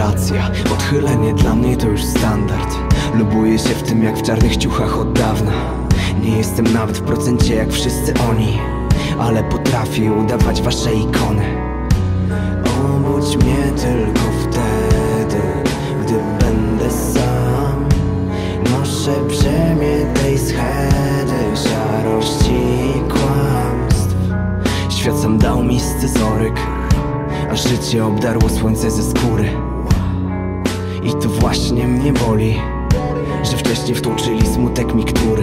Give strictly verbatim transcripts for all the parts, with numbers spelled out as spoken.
rewelacja. Odchylenie dla mnie to już standard. Lubuję się w tym jak w czarnych ciuchach od dawna. Nie jestem nawet w procencie jak wszyscy oni, ale potrafię udawać wasze ikony. Obudź mnie tylko wtedy, gdy będę sam. Noszę brzemię tej schedy, szarości i kłamstw. Świat sam dał mi scyzoryk, a życie obdarło słońce ze skóry. I to właśnie mnie boli, że wcześniej wtłoczyli smutek miktury.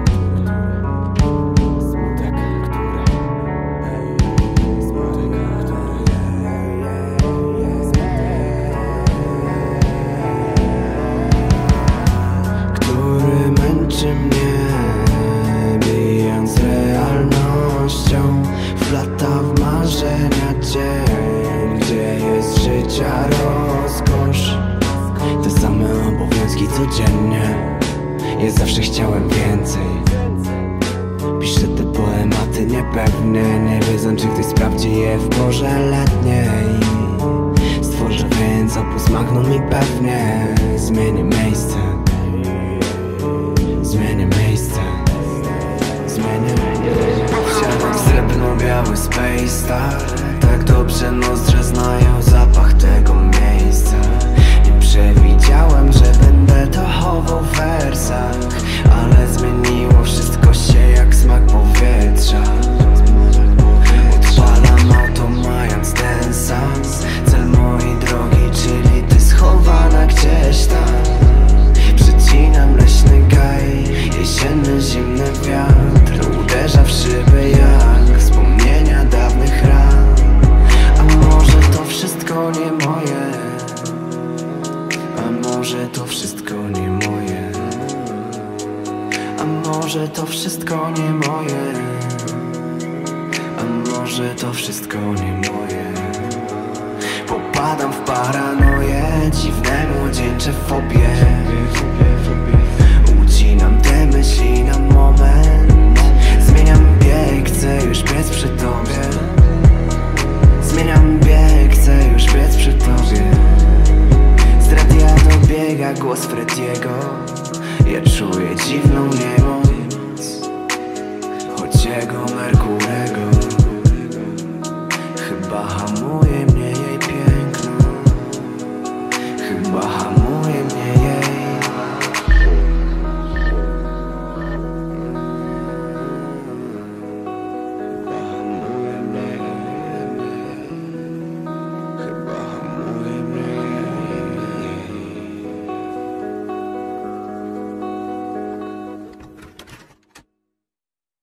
Który męczy mnie, bijąc realnością. Wplata w marzenia dzień, gdzie jest życia rozkosz. Te same obowiązki codziennie, ja zawsze chciałem więcej. Piszę te poematy niepewnie, nie wiedząc, czy ktoś sprawdzi je w porze letniej. Stworzę więc opus magnum i pewnie zmienię miejsce. Zmienię miejsce. Zmienię. Wsiadam w srebrno-biały Space Star. Tak dobrze nozdrza znają zapach tego miejsca. Nie przewidziałem, że będę to chował w wersach, ale zmieniło wszystko się jak smak powietrza. Odpalam auto mając ten sam cel mojej drogi, czyli ty schowana gdzieś tam. Przecinam leśny gaj, jesienny zimny wiatr uderza w szyby jak wspomnienia dawnych ran. A może to wszystko nie moje? A może to wszystko nie moje? A może to wszystko nie moje? A może to wszystko nie moje? Popadam w paranoję, dziwne młodzieńcze fobie. Ucinam te myśli na moment. Zmieniam bieg, chcę już biec przy tobie. Zmieniam bieg, chcę już biec przy tobie. Z radia dobiega głos Frediego. Ja czuję dziwną niemoc, choć jego Merkurego chyba hamuje.